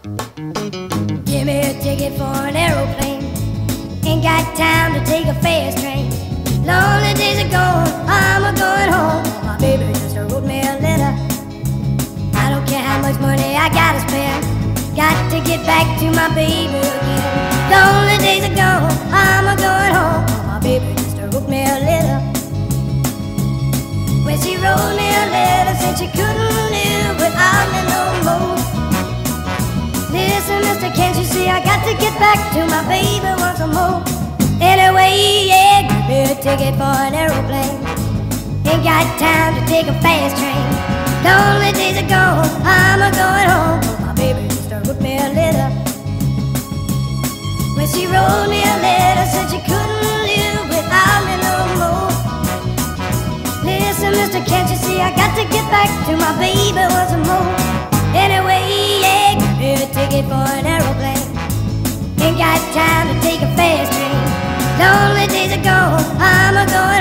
Give me a ticket for an aeroplane. Ain't got time to take a fast train. Lonely days are gone, I'm a-going home. My baby just wrote me a letter. I don't care how much money I gotta spend. Got to get back to my baby again. Lonely days are gone, I'm a-going home. My baby just wrote me a letter. When she wrote me a letter, said she couldn't live without me no more. Listen, mister, can't you see I got to get back to my baby once more? Anyway, yeah, give me a ticket for an aeroplane. Ain't got time to take a fast train. Lonely days are gone, I'm a-going home. My baby just wrote me a letter. When she wrote me a letter, said she couldn't live without me no more. Listen, mister, can't you see I got to get back to my baby once more? Anyway, yeah, give me a ticket for an aeroplane. Ain't got time to take a fast train. Lonely days are gone, I'm a-going